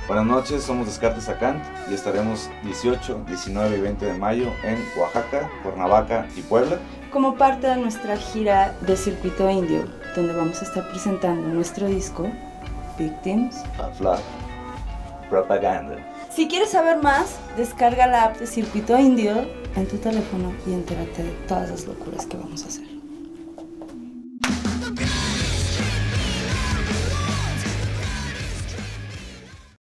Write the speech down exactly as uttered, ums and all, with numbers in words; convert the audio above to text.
Buenas noches, somos Descartes Acant y estaremos dieciocho, diecinueve y veinte de mayo en Oaxaca, Cuernavaca y Puebla. Como parte de nuestra gira de Circuito Indio, donde vamos a estar presentando nuestro disco, Victims of Love, Propaganda. Si quieres saber más, descarga la app de Circuito Indio en tu teléfono y entérate de todas las locuras que vamos a hacer.